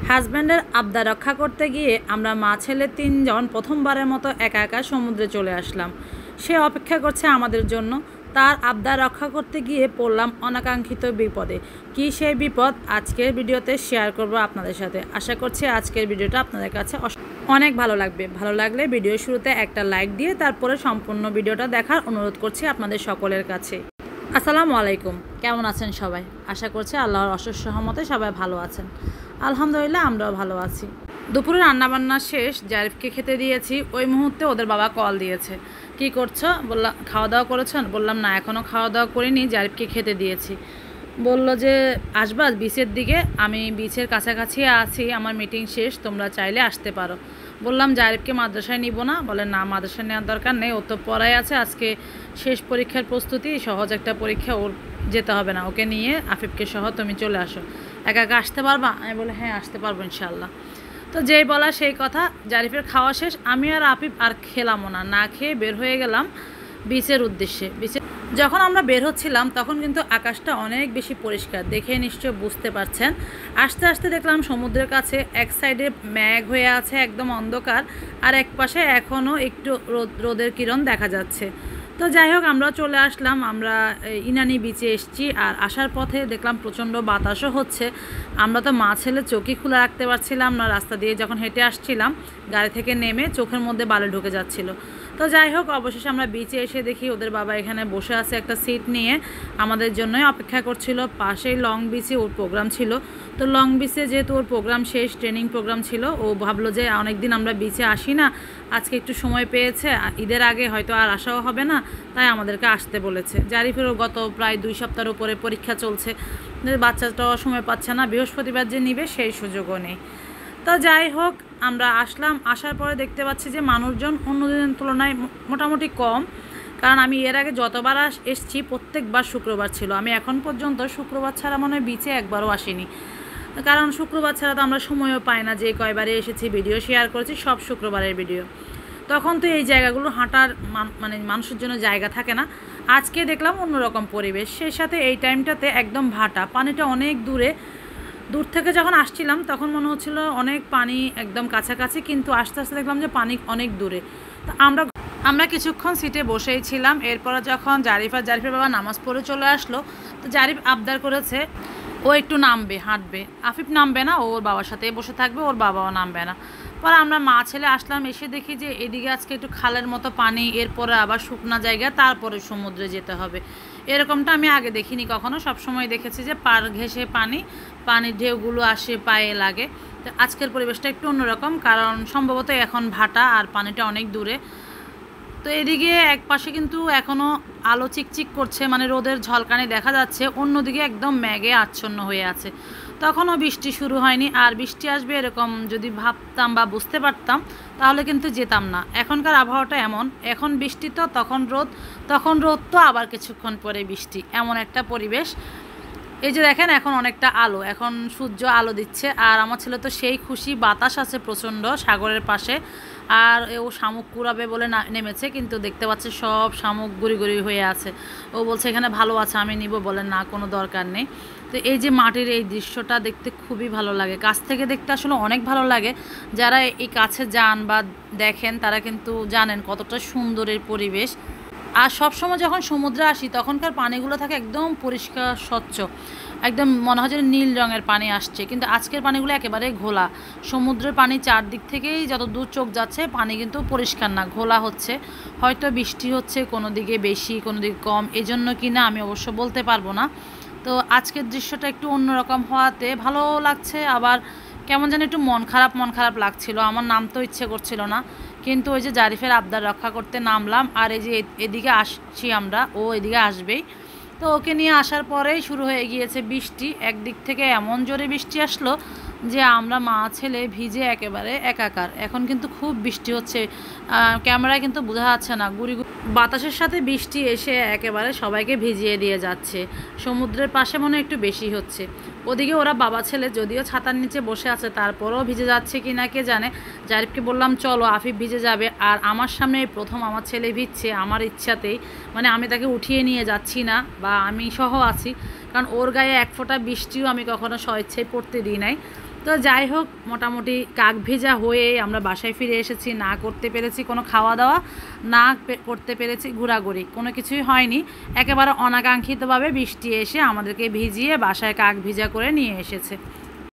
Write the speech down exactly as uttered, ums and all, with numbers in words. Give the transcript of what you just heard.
হাজব্যান্ডের আবদার রক্ষা করতে গিয়ে আমরা মা ছেলে তিনজন প্রথমবারের মতো একা একা সমুদ্রে চলে আসলাম। সে অপেক্ষা করছে আমাদের জন্য। তার আবদার রক্ষা করতে গিয়ে পড়লাম অনাকাঙ্ক্ষিত বিপদে। কি সেই বিপদ আজকের ভিডিওতে শেয়ার করব আপনাদের সাথে। আশা করছি আজকের ভিডিওটা আপনাদের কাছে অনেক ভালো লাগবে। ভালো লাগলে ভিডিও শুরুতে একটা লাইক দিয়ে তারপরে সম্পূর্ণ ভিডিওটা দেখার অনুরোধ করছি আপনাদের সকলের কাছে। আসসালামু আলাইকুম, কেমন আছেন সবাই? আশা করছি আল্লাহর অশেষ রহমতে সবাই ভালো আছেন। আলহামদুলিল্লাহ আমরাও ভালো আছি। দুপুরে রান্নাবান্না শেষ, জারিফকে খেতে দিয়েছি। ওই মুহূর্তে ওদের বাবা কল দিয়েছে, কি করছো? বললাম খাওয়া দাওয়া করেছেন? বললাম না, এখনও খাওয়া দাওয়া করিনি, জারিফকে খেতে দিয়েছি। বলল যে আসবা বিচের দিকে, আমি বিচের কাছাকাছি আছি, আমার মিটিং শেষ, তোমরা চাইলে আসতে পারো। বললাম জারিফকে মাদ্রাসায় নিব না। বলে না, মাদ্রাসায় নেওয়ার দরকার নেই, ও তো পড়াই আছে, আজকে শেষ পরীক্ষার প্রস্তুতি, সহজ একটা পরীক্ষা, ওর যেতে হবে না, ওকে নিয়ে আফিফকে সহ তুমি চলে আসো। একা একা আসতে পারবা? আমি বলে হ্যাঁ আসতে পারবো ইনশাল্লাহ। তো যেই বলা সেই কথা, জারিফের খাওয়া শেষ, আমি আর আফিফ আর খেলামও না, না খেয়ে বের হয়ে গেলাম বিচের উদ্দেশ্যে। বিচে যখন আমরা বের হচ্ছিলাম তখন কিন্তু আকাশটা অনেক বেশি পরিষ্কার, দেখে নিশ্চয় বুঝতে পারছেন। আস্তে আস্তে দেখলাম সমুদ্রের কাছে এক সাইডে মেঘ হয়ে আছে একদম অন্ধকার, আর এক পাশে এখনও একটু রোদ রোদের কিরণ দেখা যাচ্ছে। তো যাই হোক, আমরা চলে আসলাম, আমরা ইনানি বিচে এসেছি। আর আসার পথে দেখলাম প্রচণ্ড বাতাসও হচ্ছে। আমরা তো মা ছেলে চোখই খুলে রাখতে পারছিলাম না। রাস্তা দিয়ে যখন হেঁটে আসছিলাম, গাড়ি থেকে নেমে চোখের মধ্যে বালি ঢুকে যাচ্ছিল। তো যাই হোক, অবশেষে আমরা বিচে এসে দেখি ওদের বাবা এখানে বসে আছে একটা সিট নিয়ে, আমাদের জন্যই অপেক্ষা করছিল। পাশেই লং বিচে ওর প্রোগ্রাম ছিল। তো লং বিচে যেহেতু ওর প্রোগ্রাম শেষ, ট্রেনিং প্রোগ্রাম ছিল, ও ভাবলো যে অনেক দিন আমরা বিচে আসি না, আজকে একটু সময় পেয়েছে, ঈদের আগে হয়তো আর আসাও হবে না, তাই আমাদেরকে আসতে বলেছে। জারিফেরও গত প্রায় দুই সপ্তাহের উপরে পরীক্ষা চলছে, বাচ্চাটাও সময় পাচ্ছে না, বৃহস্পতিবার যে নিবে সেই সুযোগও নেই। তো যাই হোক, আমরা আসলাম। আসার পরে দেখতে পাচ্ছি যে মানুষজন অন্য দিনের তুলনায় মোটামুটি কম, কারণ আমি এর আগে যতবার এসছি প্রত্যেকবার শুক্রবার ছিল। আমি এখন পর্যন্ত শুক্রবার ছাড়া মনে হয় বিচে একবারও আসিনি, কারণ শুক্রবার ছাড়া তো আমরা সময়ও পাই না। যে কয়বারে এসেছি ভিডিও শেয়ার করেছি সব শুক্রবারের ভিডিও, তখন তো এই জায়গাগুলো হাঁটার মানে মানুষের জন্য জায়গা থাকে না। আজকে দেখলাম অন্যরকম পরিবেশ, সেই সাথে এই টাইমটাতে একদম ভাটা, পানিটা অনেক দূরে। দূর থেকে যখন আসছিলাম তখন মনে হচ্ছিল অনেক পানি একদম কাছাকাছি, কিন্তু আস্তে আস্তে দেখলাম যে পানি অনেক দূরে। তো আমরা আমরা কিছুক্ষণ সিটে বসেই ছিলাম। এরপরে যখন জারিফ আর জারিফের বাবা নামাজ পড়ে চলে আসলো, তো জারিফ আবদার করেছে ও একটু নামবে, হাঁটবে। আফিফ নামবে না, ওর বাবার সাথে বসে থাকবে, ওর বাবাও নামবে না। পরে আমরা মা ছেলে আসলাম, এসে দেখি যে এদিকে আজকে একটু খালের মতো পানি, এরপরে আবার শুকনা জায়গা, তারপরে সমুদ্রে যেতে হবে। এরকমটা আমি আগে দেখিনি কখনো, সবসময় দেখেছি যে পার ঘেঁষে পানি, পানির ঢেউগুলো আসে পায়ে লাগে। তো আজকের পরিবেশটা একটু অন্যরকম, কারণ সম্ভবত এখন ভাটা আর পানিটা অনেক দূরে। তো এদিকে এক পাশে কিন্তু এখনও আলো চিকচিক করছে, মানে রোদের ঝলকানি দেখা যাচ্ছে, অন্যদিকে একদম মেঘে আচ্ছন্ন হয়ে আছে। তখনও বৃষ্টি শুরু হয়নি, আর বৃষ্টি আসবে এরকম যদি ভাবতাম বা বুঝতে পারতাম তাহলে কিন্তু যেতাম না। এখনকার আবহাওয়াটা এমন, এখন বৃষ্টি তো তখন রোদ, তখন রোদ তো আবার কিছুক্ষণ পরে বৃষ্টি, এমন একটা পরিবেশ। এই যে দেখেন এখন অনেকটা আলো, এখন সূর্য আলো দিচ্ছে, আর আমার ছেলে তো সেই খুশি, বাতাস আছে প্রচণ্ড সাগরের পাশে, আর ও শামুক কুড়াবে বলে না নেমেছে, কিন্তু দেখতে পাচ্ছে সব শামুক গুড়ি গুড়ি হয়ে আছে। ও বলছে এখানে ভালো আছে, আমি নিব, বলে না কোনো দরকার নেই। তো এই যে মাটির এই দৃশ্যটা দেখতে খুবই ভালো লাগে, কাছ থেকে দেখতে আসলে অনেক ভালো লাগে। যারা এই কাছে যান বা দেখেন তারা কিন্তু জানেন কতটা সুন্দর এই পরিবেশ। আর সবসময় যখন সমুদ্রে আসি তখনকার পানিগুলো থাকে একদম পরিষ্কার স্বচ্ছ, একদম মনে হয় যে নীল রঙের পানি আসছে, কিন্তু আজকের পানিগুলো একেবারে ঘোলা। সমুদ্রের পানি চারদিক থেকেই যত দূর চোখ যাচ্ছে পানি কিন্তু পরিষ্কার না, ঘোলা হচ্ছে। হয়তো বৃষ্টি হচ্ছে কোনো দিকে বেশি কোনো দিকে কম, এজন্য কি না আমি অবশ্য বলতে পারবো না। তো আজকের দৃশ্যটা একটু অন্যরকম হওয়াতে ভালো লাগছে, আবার কেমন যেন একটু মন খারাপ মন খারাপ লাগছিল। আমার নামতেও ইচ্ছে করছিল না, কিন্তু ওই যে জারিফের আবদার রক্ষা করতে নামলাম। আর এই যে এদিকে আসছি আমরা, ও এদিকে আসবেই। তো ওকে নিয়ে আসার পরেই শুরু হয়ে গিয়েছে বৃষ্টি। একদিক থেকে এমন জোরে বৃষ্টি আসলো যে আমরা মা ছেলে ভিজে একেবারে একাকার। এখন কিন্তু খুব বৃষ্টি হচ্ছে, ক্যামেরায় কিন্তু বোঝা যাচ্ছে না, গুড়ি বাতাসের সাথে বৃষ্টি এসে একেবারে সবাইকে ভিজিয়ে দিয়ে যাচ্ছে। সমুদ্রের পাশে মনে একটু বেশি হচ্ছে। ওদিকে ওরা বাবা ছেলে যদিও ছাতার নিচে বসে আছে, তারপরেও ভিজে যাচ্ছে কি না কে জানে। জারিফকে বললাম চলো, আফিফ ভিজে যাবে, আর আমার সামনে প্রথম আমার ছেলে ভিজছে আমার ইচ্ছাতেই, মানে আমি তাকে উঠিয়ে নিয়ে যাচ্ছি না, বা আমি সহ আছি, কারণ ওর গায়ে এক ফোঁটা বৃষ্টিও আমি কখনো স্বেচ্ছায় পড়তে দিই নাই। তো তো যাই হোক, মোটামুটি কাক ভেজা হয়ে আমরা বাসায় ফিরে এসেছি। না করতে পেরেছি কোনো খাওয়া দাওয়া, না করতে পেরেছি ঘোরাঘুরি, কোনো কিছুই হয়নি। একেবারে অনাকাঙ্ক্ষিতভাবে বৃষ্টি এসে আমাদেরকে ভিজিয়ে বাসায় কাক ভিজা করে নিয়ে এসেছে।